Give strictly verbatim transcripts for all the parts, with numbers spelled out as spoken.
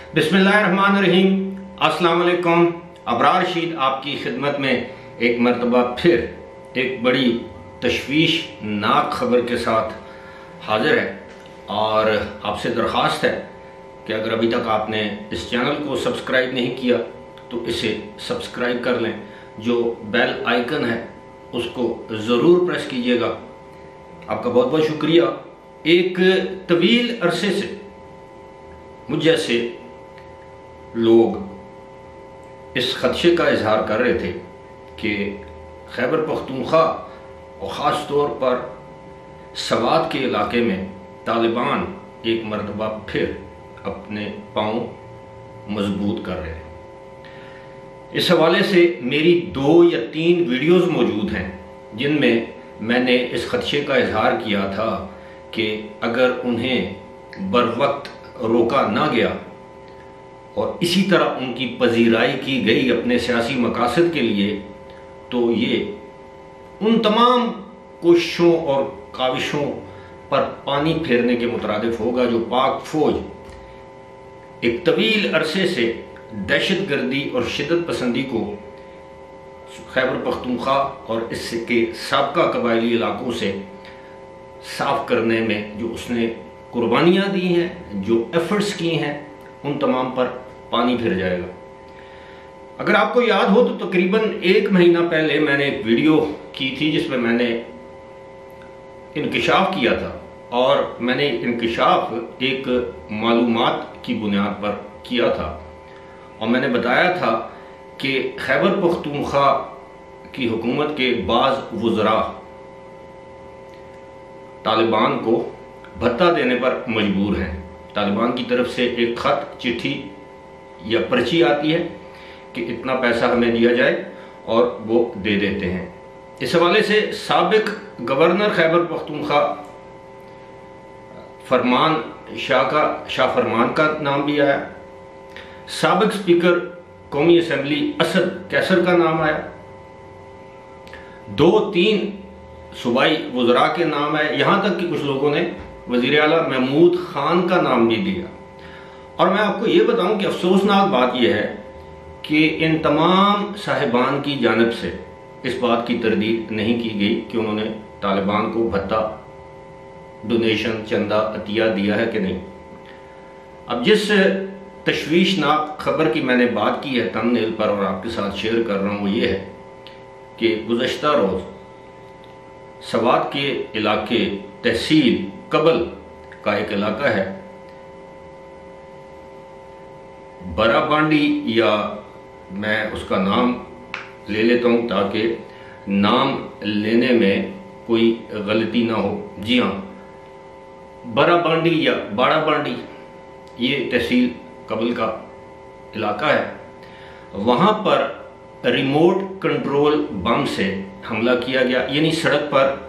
बिस्मिल्लाहिर्रहमानिर्रहीम। अस्सलाम वालेकुम। अबरार रशीद आपकी खिदमत में एक मरतबा फिर एक बड़ी तशवीशनाक खबर के साथ हाजिर है और आपसे दरख्वास्त है कि अगर अभी तक आपने इस चैनल को सब्सक्राइब नहीं किया तो इसे सब्सक्राइब कर लें। जो बेल आइकन है उसको ज़रूर प्रेस कीजिएगा। आपका बहुत बहुत शुक्रिया। एक तवील अरसे से मुझ जैसे लोग इस खदशे का इजहार कर रहे थे कि खैबर पख्तूनख्वा और ख़ास तौर पर सवात के इलाके में तालिबान एक मरतबा फिर अपने पांव मजबूत कर रहे हैं। इस हवाले से मेरी दो या तीन वीडियोस मौजूद हैं जिनमें मैंने इस खदशे का इजहार किया था कि अगर उन्हें बर वक्त रोका ना गया और इसी तरह उनकी पजीराई की गई अपने सियासी मकासद के लिए तो ये उन तमाम कोशिशों और काविशों पर पानी फेरने के मुतरादिफ होगा जो पाक फौज एक तवील अरसे से दहशत गर्दी और शिदत पसंदी को खैबर पख्तूनख्वा और इसके साबका कबायली इलाकों से साफ करने में जो उसने कुर्बानियाँ दी हैं, जो एफर्ट्स किए हैं, उन तमाम पर पानी फिर जाएगा। अगर आपको याद हो तो तकरीबन एक महीना पहले मैंने एक वीडियो की थी जिसमें मैंने इंकिशाफ किया था और मैंने इंकिशाफ एक मालूमात की बुनियाद पर किया था और मैंने बताया था कि खैबर पख्तूनख्वा की हुकूमत के बाज़ वुज़रा तालिबान को भत्ता देने पर मजबूर हैं। तालिबान की तरफ से एक ख़त, चिट्ठी या पर्ची आती है कि इतना पैसा हमें दिया जाए और वो दे देते हैं। इस हवाले से साबिक गवर्नर खैबर पख्तूनख्वा फरमान शाह का शाह फरमान का नाम भी आया, साबिक स्पीकर कौमी असम्बली असद कैसर का नाम आया, दो तीन सूबाई वज़रा के नाम आए, यहाँ तक कि कुछ लोगों ने वज़ीर आला महमूद खान का नाम भी दिया। और मैं आपको ये बताऊं कि अफसोसनाक बात यह है कि इन तमाम साहिबान की जानिब से इस बात की तरदीद नहीं की गई कि उन्होंने तालिबान को भत्ता, डोनेशन, चंदा, अतिया दिया है कि नहीं। अब जिस तशवीशनाक खबर की मैंने बात की है थंबनेल पर और आपके साथ शेयर कर रहा हूँ वो ये है कि गुज़श्ता रोज़ सवात के इलाके तहसील कबल का एक इलाका है बराबांडी, या मैं उसका नाम ले लेता हूँ ताकि नाम लेने में कोई गलती ना हो। जी हाँ, बराबांडी या बाड़ाबांडी ये तहसील कबल का इलाका है। वहाँ पर रिमोट कंट्रोल बम से हमला किया गया, यानी सड़क पर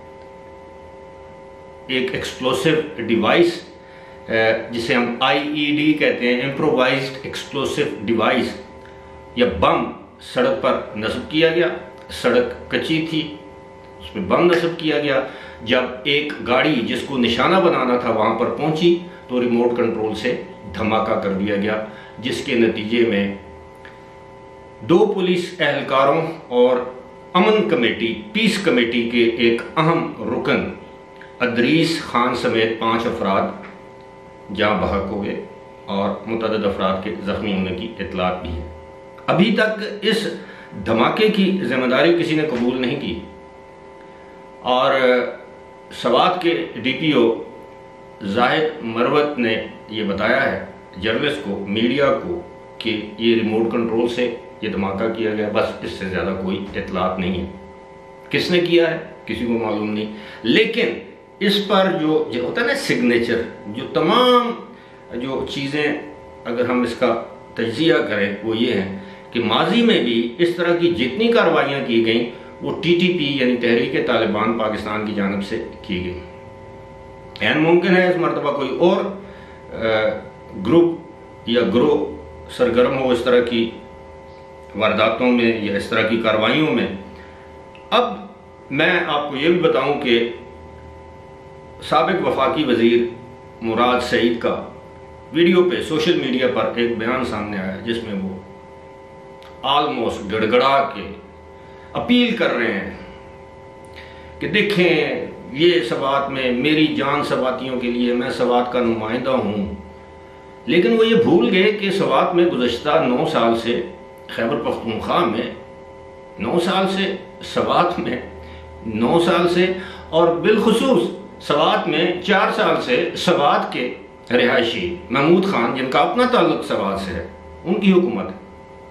एक एक्सप्लोसिव डिवाइस जिसे हम आई ई डी कहते हैं, इम्प्रोवाइज्ड एक्सप्लोसिव डिवाइस या बम सड़क पर नस्ब किया गया। सड़क कच्ची थी, उस पर बम नस्ब किया गया। जब एक गाड़ी जिसको निशाना बनाना था वहाँ पर पहुँची तो रिमोट कंट्रोल से धमाका कर दिया गया, जिसके नतीजे में दो पुलिस एहलकारों और अमन कमेटी, पीस कमेटी के एक अहम रुकन अदरीस खान समेत पाँच अफराद जाँ बहक हो गए और मुतअद्दिद अफराद के ज़ख्मी होने की इतलात भी है। अभी तक इस धमाके की जिम्मेदारी किसी ने कबूल नहीं की और सवात के D P O Zahid Marwat ने यह बताया है जर्नलिस्ट को, मीडिया को, कि ये रिमोट कंट्रोल से ये धमाका किया गया, बस इससे ज़्यादा कोई इतलात नहीं है। किसने किया है किसी को मालूम नहीं। लेकिन इस पर जो जो होता है ना सिग्नेचर, जो तमाम जो चीज़ें अगर हम इसका तज्जिया करें वो ये है कि माजी में भी इस तरह की जितनी कार्रवाइयाँ की गई वो टी टी पी यानी तहरीक तालिबान पाकिस्तान की जानिब से की गई। ऐन मुमकिन है इस मरतबा कोई और ग्रुप या ग्रोह सरगर्म हो इस तरह की वारदातों में या इस तरह की कार्रवाइयों में। अब मैं आपको ये भी बताऊं कि साबिक वफाकी वज़ीर मुराद सईद का वीडियो पे सोशल मीडिया पर एक बयान सामने आया जिसमें वो ऑलमोस्ट गड़गड़ा के अपील कर रहे हैं कि देखें ये सवात में मेरी जान सवातियों के लिए, मैं सवात का नुमाइंदा हूँ। लेकिन वो ये भूल गए कि सवात में गुज़श्ता नौ साल से खैबर पख्तूनख्वा में नौ साल से सवात में नौ साल से और बिलखुसूस सवात में चार साल से सवात के रिहायशी महमूद खान, जिनका अपना ताल्लुक सवात से है, उनकी हुकूमत है।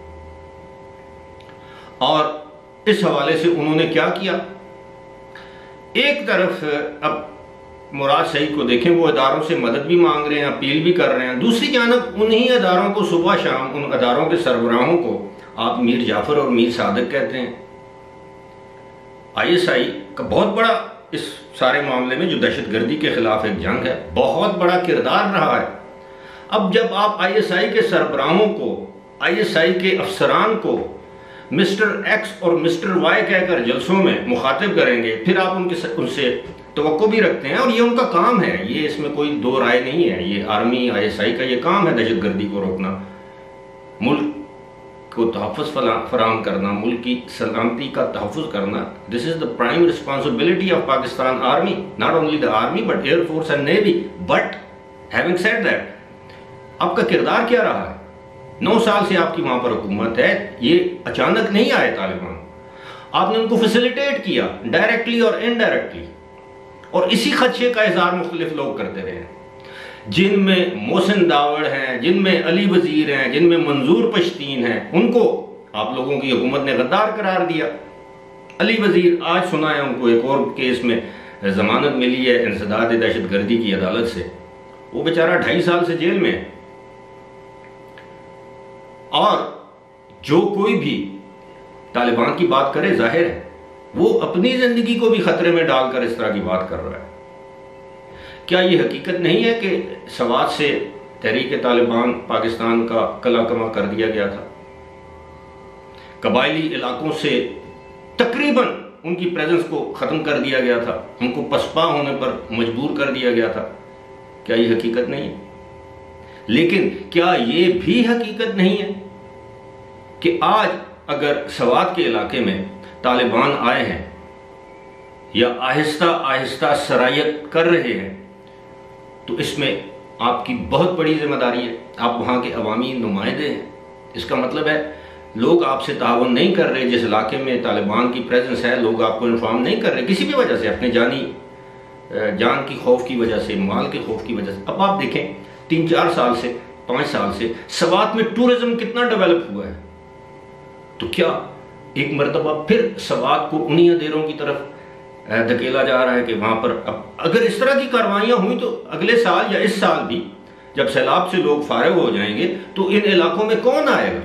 और इस हवाले से उन्होंने क्या किया, एक तरफ अब मुराद सईद को देखें, वो अदारों से मदद भी मांग रहे हैं, अपील भी कर रहे हैं। दूसरी जानब उन्हीं अदारों को सुबह शाम, उन अदारों के सरबराहों को आप मीर जाफर और मीर सादिक कहते हैं। आई एस आई का बहुत बड़ा इस सारे मामले में, जो दहशतगर्दी के खिलाफ एक जंग है, बहुत बड़ा किरदार रहा है। अब जब आप आई एस आई के सरबराहों को, आई एस आई के अफसरान को मिस्टर एक्स और मिस्टर वाई कहकर जलसों में मुखातिब करेंगे, फिर आप उनके उनसे तवक्को भी रखते हैं, और ये उनका काम है, ये इसमें कोई दो राय नहीं है। ये आर्मी, आई एस आई का ये काम है दहशतगर्दी को रोकना, मुल्क को तहफ़्फ़ुज़ फराहम करना, मुल्क की सलामती का तहफ़्फ़ुज़ करना। This is the prime responsibility of Pakistan army, not only the army but air force and navy. But having said that, आपका किरदार क्या रहा है? नौ साल से आपकी वहां पर हुकूमत है, ये अचानक नहीं आए तालिबान, आपने उनको फैसिलिटेट किया डायरेक्टली और इनडायरेक्टली, और इसी खदशे का इज़हार मुख्तलिफ लोग करते रहे, जिनमें मोहसिन दावड़ हैं, जिनमें अली वजीर हैं, जिनमें मंजूर पश्तीन हैं, उनको आप लोगों की हुकूमत ने गद्दार करार दिया। अली वजीर, आज सुना है उनको एक और केस में जमानत मिली है इंसदाद दहशतगर्दी की अदालत से, वो बेचारा ढाई साल से जेल में है। और जो कोई भी तालिबान की बात करे, जाहिर है वो अपनी जिंदगी को भी खतरे में डालकर इस तरह की बात कर रहा है। क्या ये हकीकत नहीं है कि सवात से तहरीक तालिबान पाकिस्तान का कला कमा कर दिया गया था? कबायली इलाकों से तकरीबन उनकी प्रेजेंस को ख़त्म कर दिया गया था, उनको पसपा होने पर मजबूर कर दिया गया था। क्या ये हकीकत नहीं है? लेकिन क्या ये भी हकीकत नहीं है कि आज अगर सवात के इलाके में तालिबान आए हैं या आहिस्ता आहिस्ता सरायत कर रहे हैं, तो इसमें आपकी बहुत बड़ी जिम्मेदारी है। आप वहाँ के अवामी नुमाइंदे हैं। इसका मतलब है लोग आपसे ताउन नहीं कर रहे, जिस इलाके में तालिबान की प्रेजेंस है लोग आपको इन्फॉर्म नहीं कर रहे किसी भी वजह से, अपने जानी जान की खौफ की वजह से, माल के खौफ की वजह से। अब आप देखें तीन चार साल से, पाँच साल से सवात में टूरिज्म कितना डेवलप हुआ है, तो क्या एक मरतबा फिर सवात को उन्हीं अंधेरों की तरफ धकेला जा रहा है कि वहां पर अब अगर इस तरह की कार्रवाइयां हुई तो अगले साल या इस साल भी जब सैलाब से लोग फारिग हो जाएंगे तो इन इलाकों में कौन आएगा?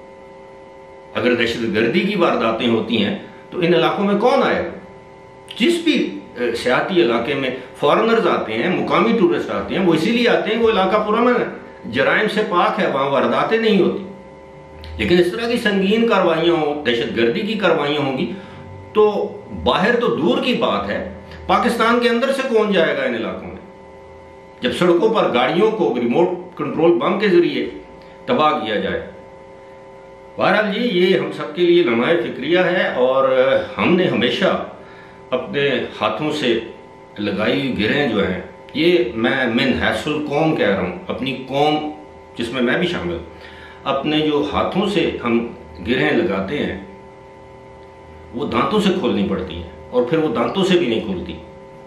अगर दहशतगर्दी की वारदातें होती हैं तो इन इलाकों में कौन आएगा? जिस भी सियाती इलाके में फॉरेनर्स आते हैं, मुकामी टूरिस्ट आते हैं, वो इसीलिए आते हैं वो इलाका पुरअमन जराइम से पाक है, वहां वारदातें नहीं होती। लेकिन इस तरह की संगीन कार्रवाइयां हो, दहशतगर्दी की कार्रवाइयां होंगी तो बाहर तो दूर की बात है, पाकिस्तान के अंदर से कौन जाएगा इन इलाकों में? जब सड़कों पर गाड़ियों को रिमोट कंट्रोल बम के जरिए तबाह किया जाए। बहरहाल जी, ये हम सबके लिए लम्हा फिक्रिया है और हमने हमेशा अपने हाथों से लगाई हुई गिरें जो हैं, ये मैं मिन हैसुल कौम कह रहा हूँ, अपनी कौम जिसमें मैं भी शामिल, अपने जो हाथों से हम गिरें लगाते हैं वो दांतों से खोलनी पड़ती है और फिर वो दांतों से भी नहीं खुलती।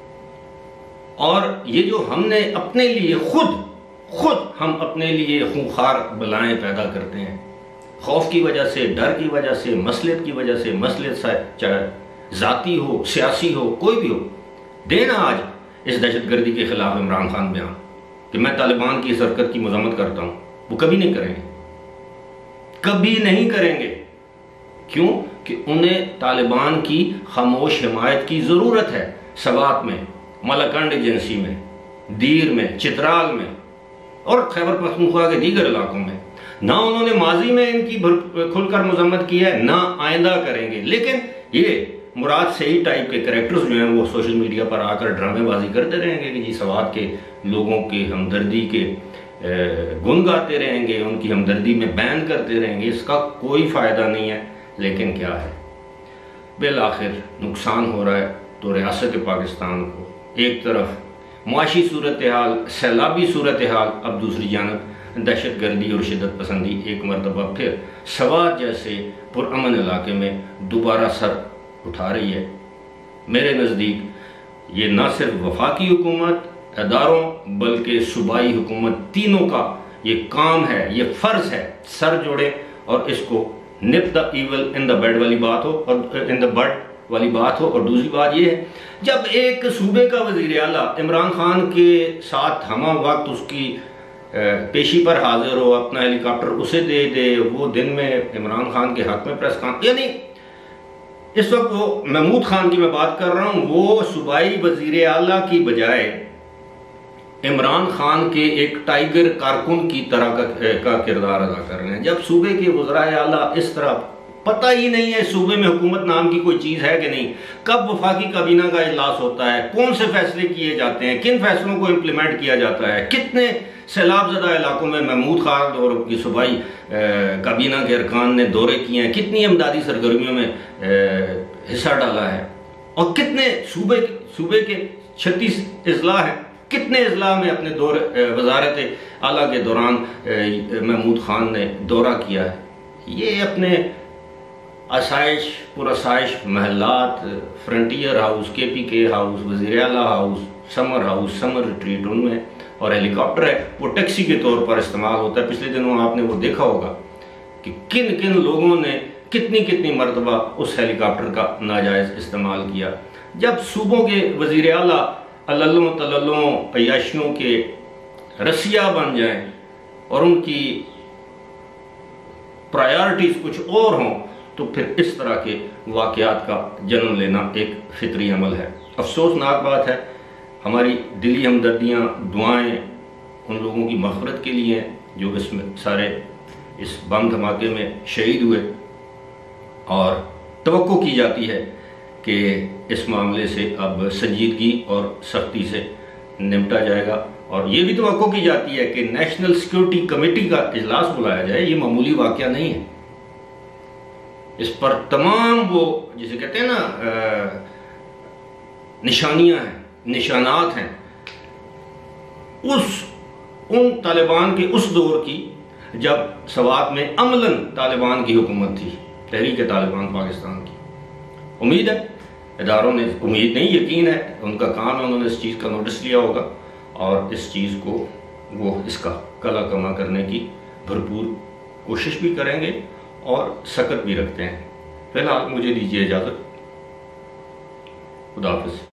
और ये जो हमने अपने लिए खुद खुद हम अपने लिए खूंखार बलाएं पैदा करते हैं, खौफ की वजह से, डर की वजह से, मसलियत की वजह से, मसलियत चाहे ज़ाती हो, सियासी हो, कोई भी हो। देना आज इस दहशतगर्दी के खिलाफ इमरान खान बयान कि मैं तालिबान की इस हरकत की मजम्मत करता हूँ, वो कभी नहीं करेंगे, कभी नहीं करेंगे। क्यों? कि उन्हें तालिबान की खामोश हिमायत की ज़रूरत है। सवात में, मलाकंड एजेंसी में, दीर में, चित्राल में और खैबर पख्तूनख्वा के दीगर इलाकों में ना उन्होंने माजी में इनकी खुलकर मजम्मत की है, ना आइंदा करेंगे। लेकिन ये मुराद सईद टाइप के कैरेक्टर्स जो हैं वो सोशल मीडिया पर आकर ड्रामेबाजी करते रहेंगे कि जी सवात के लोगों के हमदर्दी के गुन गाते रहेंगे, उनकी हमदर्दी में बयान करते रहेंगे, इसका कोई फ़ायदा नहीं है। लेकिन क्या है, बिल आखिर नुकसान हो रहा है तो रियासत पाकिस्तान को एक तरफ मुआशी सूरत हाल, सैलाबी सूरत हाल, अब दूसरी जानब दहशत गर्दी और शिदत पसंदी एक मरतबा फिर सवार जैसे पुरअमन इलाके में दोबारा सर उठा रही है। मेरे नज़दीक ये न सिर्फ वफाकी हुकूमत, अदारों, बल्कि सूबाई हुकूमत, तीनों का ये काम है, ये फ़र्ज़ है, सर जोड़े और इसको nip the evil in the bed वाली बात हो और इन द बड वाली बात हो। और दूसरी बात ये है, जब एक सूबे का वज़ीर आला इमरान खान के साथ हमा वक्त उसकी पेशी पर हाजिर हो, अपना हेलीकॉप्टर उसे दे दे, वो दिन में इमरान खान के हक में प्रेस कॉन्फ्रेंस, यानी इस वक्त वो महमूद खान की मैं बात कर रहा हूँ, वो सूबाई वज़ीर आला की बजाय इमरान खान के एक टाइगर कारकुन की तरह का, का किरदार अदा कर रहे हैं। जब सूबे के वज़राए आला इस तरह, पता ही नहीं है सूबे में हुकूमत नाम की कोई चीज़ है कि नहीं, कब वफाकी काबीना का इजलास होता है, कौन से फैसले किए जाते हैं, किन फैसलों को इम्प्लीमेंट किया जाता है, कितने सैलाब ज़दा इलाकों में महमूद खान और की सूबाई काबीना के अरकान ने दौरे किए हैं, कितनी इमदादी सरगर्मियों में हिस्सा डाला है, और कितने सूबे सूबे के छत्तीस अजला हैं, कितने अजला में अपने दौरे वजारत आला के दौरान महमूद खान ने दौरा किया है। ये अपने आसाइश पुरसाइश महलात, frontier house, K P K house, वज़ीर आला house, summer house, summer retreat, उनमें और हेलीकॉप्टर है वो टैक्सी के तौर पर इस्तेमाल होता है। पिछले दिनों आपने वो देखा होगा कि किन किन लोगों ने कितनी कितनी मरतबा उस हेलीकॉप्टर का नाजायज़ इस्तेमाल किया। जब सूबों के वज़ीर आला अल्लों तल्लों अयाशियों के रसिया बन जाएं और उनकी प्रायोरिटीज़ कुछ और हों, तो फिर इस तरह के वाक़यात का जन्म लेना एक फितरी अमल है। अफसोसनाक बात है, हमारी दिली हमदर्दियाँ, दुआएं उन लोगों की मग़फ़िरत के लिए हैं जो इसमें सारे इस बम धमाके में शहीद हुए, और तवक्को की जाती है कि इस मामले से अब संजीदगी और सख्ती से निपटा जाएगा। और ये भी तवक्को की जाती है कि नेशनल सिक्योरिटी कमेटी का इजलास बुलाया जाए। ये मामूली वाक़या नहीं है, इस पर तमाम वो जिसे कहते हैं ना निशानियां हैं, निशानात हैं उस उन तालिबान के उस दौर की जब सवात में अमलन तालिबान की हुकूमत थी, तहरीक तालिबान पाकिस्तान की। उम्मीद है इदारों ने, उम्मीद नहीं यकीन है, उनका काम है, उन्होंने इस चीज़ का नोटिस लिया होगा और इस चीज़ को वो इसका कला कमा करने की भरपूर कोशिश भी करेंगे और सकत भी रखते हैं। फिलहाल मुझे दीजिए इजाज़त। खुदा हाफ़िज़।